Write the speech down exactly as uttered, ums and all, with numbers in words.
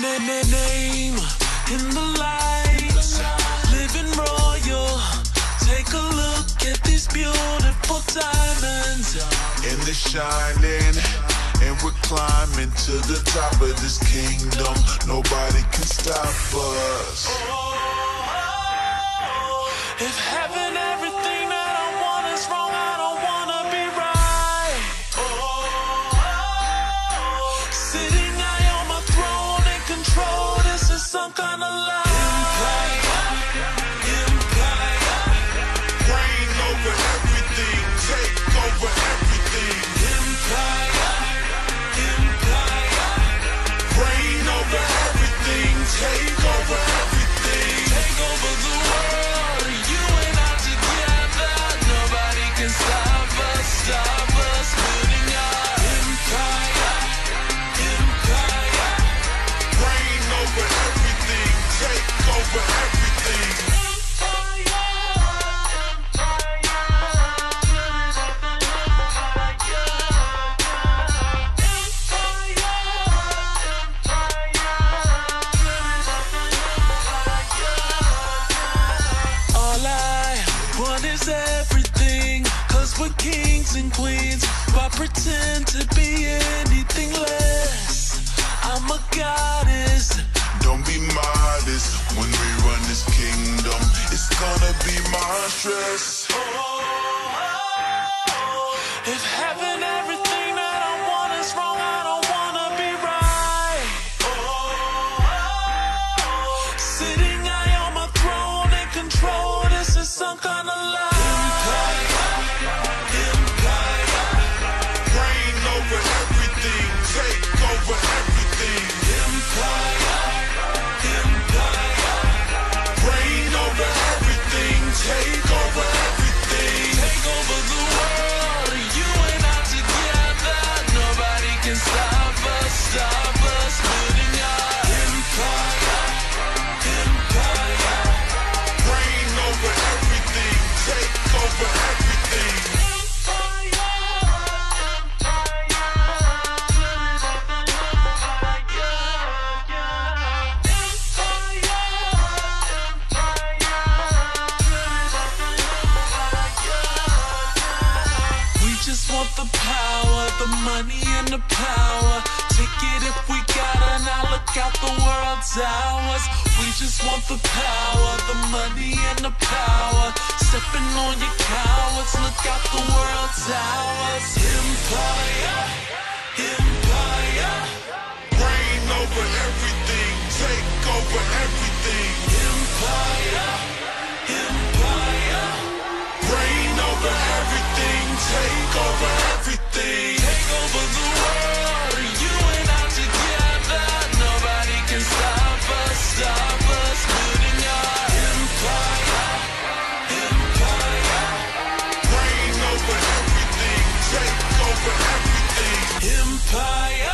name in the lights, living royal. Take a look at these beautiful diamonds, and they're shining, and we're climbing to the top of this kingdom. Nobody can stop us. If having everything that I want is wrong, I don't wanna be right. Sitting high on my throne and control, this is some kind of lie. Take over everything. Take over the world. You and I together. Nobody can stop us. Stop us. Building our empire. Empire. Reign over everything. Take over everything. Is everything, cause we're kings and queens. Why pretend to be anything less? I'm a goddess. Don't be modest when we run this kingdom. It's gonna be monstrous. If having everything that I want is wrong, I don't wanna be right. Sitting high on my throne and control, this is some kind of lie. Over everything. Empire, empire. Reign over everything. Take over everything. Take over the world. You and I together. Nobody can stop us. Stop us. Building our empire, empire. Reign over everything. Take over everything. Want the power, the money and the power. Take it if we got it, now look out, the world's ours. We just want the power, the money and the power. Stepping on your cowards, look out, the world's ours. Empire, empire. Reign over everything, take over everything. Empire, empire. Reign over everything, take over everything. Take over the world, you and I together. Nobody can stop us, stop us. Building our empire, empire. Reign over everything, take over everything. Empire.